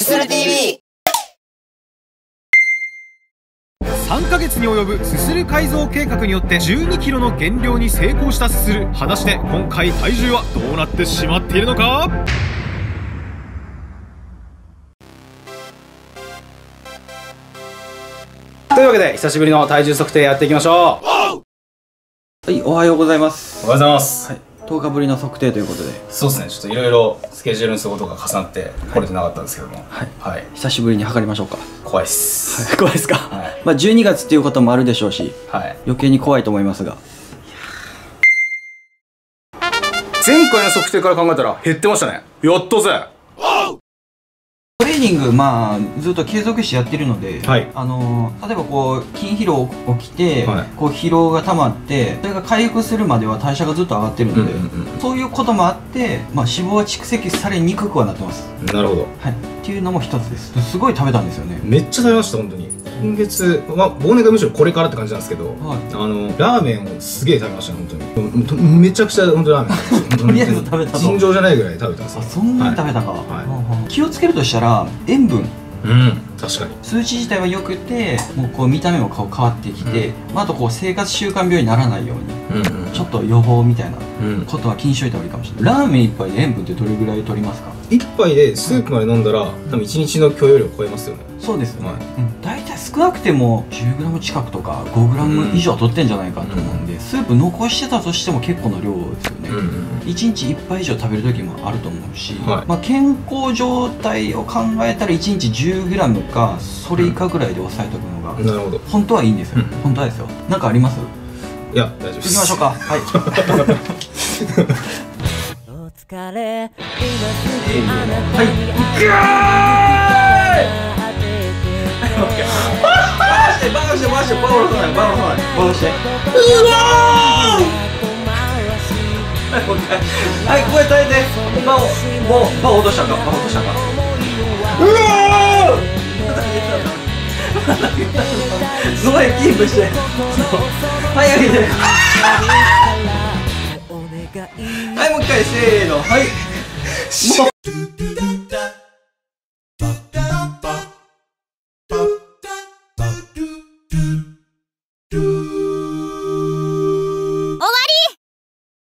すする TV。 3ヶ月に及ぶすする改造計画によって12キロの減量に成功したすする。果たして今回体重はどうなってしまっているのか。 というわけで久しぶりの体重測定やっていきましょう。 はい、おはようございます。 おはようございます。 はい、10日ぶりの測定ということで。 そうですね、ちょっといろいろスケジュールの都合とか重なって来れてなかったんですけども、 はい、 はい、 久しぶりに測りましょうか。 怖いっす。 はい、怖いですか。 はい、 まあ12月っていうこともあるでしょうし、 はい、 余計に怖いと思いますが。 前回の測定から考えたら減ってましたね。やっとぜ。 トレーニング、まあずっと継続してやってるので、 はい、 例えばこう筋疲労起きて、 はい、こう疲労が溜まってそれが回復するまでは代謝がずっと上がってるので、そういうこともあって、まあ、脂肪は蓄積されにくくはなってます。 なるほど。 はい、っていうのも一つです。すごい食べたんですよね。 めっちゃ食べました本当に。今月、まあ忘年会むしろこれからって感じなんですけど、はい、ラーメンをすげえ食べましたね本当に。めちゃくちゃ本当ラーメンとりあえず食べたと尋常じゃないぐらい食べたんですよ。 あ、そんなに食べたか。はい、気をつけるとしたら塩分、 確かに数値自体は良くて、もうこう見た目も変わってきて、あとこう生活習慣病にならないように、ちょっと予防みたいなことは気にしといた方がいいかもしれない。ラーメン1杯で塩分ってどれぐらい取りますか ？1杯でスープまで飲んだら多分1日の許容量を超えますよね。 そうですよね。大体少なくても 10g 近くとか 5g 以上は取ってんじゃないかと思うんで、スープ残してたとしても結構な量ですよね。1日1杯以上食べる時もあると思うし、まあ健康状態を考えたら1日 10g かそれ以下ぐらいで抑えとくのが、なるほど、本当はいいんですよ。本当はですよ。なんかあります？いや、大丈夫です。行きましょうか。はい。はい。バーしてバーしてバー下ろさないバー下ろさないバーして。はい、これ耐えて。バー落としたか。バー落としたか。すごいキープして。はい、上げて。はい、もう一回せーの。はい。